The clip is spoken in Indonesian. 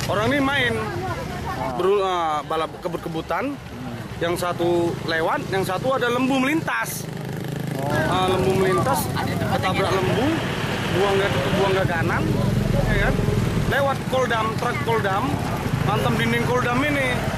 Orang ini main balap kebut-kebutan. Yang satu lewat, yang satu ada lembu melintas. Lembu melintas, ketabrak lembu, buang ke kanan, ya kan? Lewat koldam, truk koldam, hantam dinding koldam ini.